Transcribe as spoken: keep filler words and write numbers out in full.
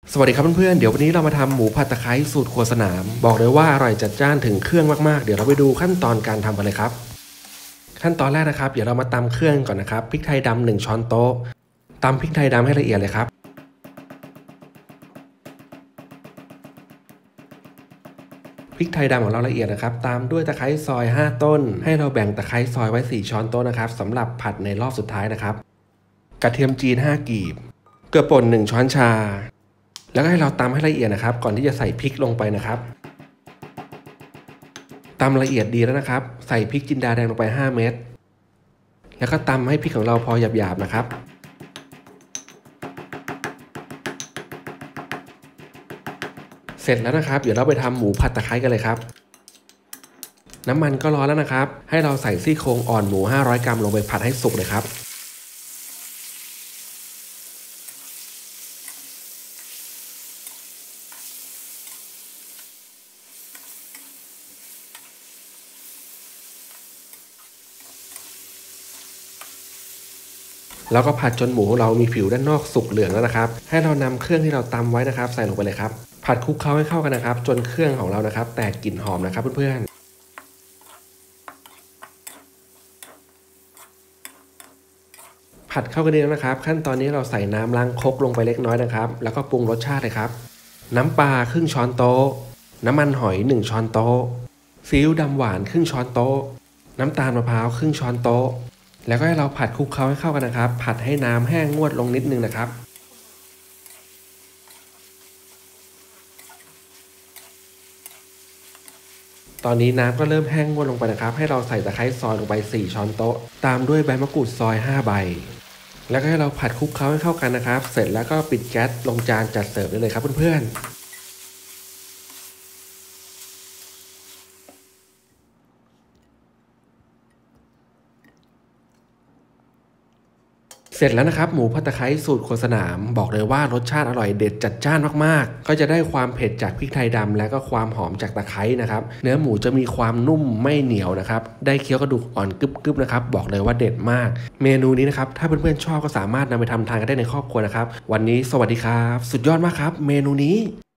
สวัสดีครับเพื่อนๆเดี๋ยววันนี้เรามาทำหมูผัดตะไคร้สูตรครัวสนามบอกเลยว่าอร่อยจัดจ้านถึงเครื่องมากๆเดี๋ยวเราไปดูขั้นตอนการทำกันเลยครับขั้นตอนแรกนะครับเดี๋ยวเรามาตำเครื่องก่อนนะครับพริกไทยดำหนึ่งช้อนโต๊ะตำพริกไทยดำให้ละเอียดเลยครับพริกไทยดำของเราละเอียดนะครับตามด้วยตะไคร้ซอยห้าต้นให้เราแบ่งตะไคร้ซอยไว้สี่ช้อนโต๊ะนะครับสำหรับผัดในรอบสุดท้ายนะครับกระเทียมจีนห้ากีบเกลือป่นหนึ่งช้อนชาแล้วก็ให้เราตำให้ละเอียดนะครับก่อนที่จะใส่พริกลงไปนะครับตำละเอียดดีแล้วนะครับใส่พริกจินดาแดงลงไปห้าเม็ดแล้วก็ตำให้พริกของเราพอหยาบๆนะครับเสร็จแล้วนะครับเดี๋ยวเราไปทำหมูผัดตะไคร้กันเลยครับน้ำมันก็ร้อนแล้วนะครับให้เราใส่ซี่โครงอ่อนหมูห้าร้อยกรัมลงไปผัดให้สุกเลยครับแล้วก็ผัดจนหมูของเรามีผิวด้านนอกสุกเหลืองแล้วนะครับให้เรานำเครื่องที่เราตำไว้นะครับใส่ลงไปเลยครับผัดคลุกเคล้าให้เข้ากันนะครับจนเครื่องของเรานะครับแตกกลิ่นหอมนะครับเพื่อนๆผัดเข้ากันดีแล้วนะครับขั้นตอนนี้เราใส่น้ำล้างครกลงไปเล็กน้อยนะครับแล้วก็ปรุงรสชาติเลยครับน้ำปลาครึ่งช้อนโต๊ะน้ำมันหอยหนึ่งช้อนโต๊ะซีอิ๊วดำหวานครึ่งช้อนโต๊ะน้ำตาลมะพร้าวครึ่งช้อนโต๊ะแล้วก็ให้เราผัดคลุกเคล้าให้เข้ากันนะครับผัดให้น้ำแห้งงวดลงนิดนึงนะครับตอนนี้น้ำก็เริ่มแห้งงวดลงไปนะครับให้เราใส่ตะไคร้ซอยลงไปสี่ช้อนโต๊ะตามด้วยใบมะกรูดซอยห้าใบแล้วก็ให้เราผัดคลุกเคล้าให้เข้ากันนะครับเสร็จแล้วก็ปิดแก๊สลงจานจัดเสิร์ฟได้เลยครับเพื่อนๆเสร็จแล้วนะครับหมูผัดตะไคร้สูตรครัวสนามบอกเลยว่ารสชาติอร่อยเด็ดจัดจ้านมากๆก็จะได้ความเผ็ดจากพริกไทยดำและก็ความหอมจากตะไคร้นะครับเนื้อหมูจะมีความนุ่มไม่เหนียวนะครับได้เคี้ยวกระดูกอ่อนกรึบๆนะครับบอกเลยว่าเด็ดมากเมนูนี้นะครับถ้าเพื่อนๆชอบก็สามารถนำไปทำทานกันได้ในครอบครัวนะครับวันนี้สวัสดีครับสุดยอดมากครับเมนูนี้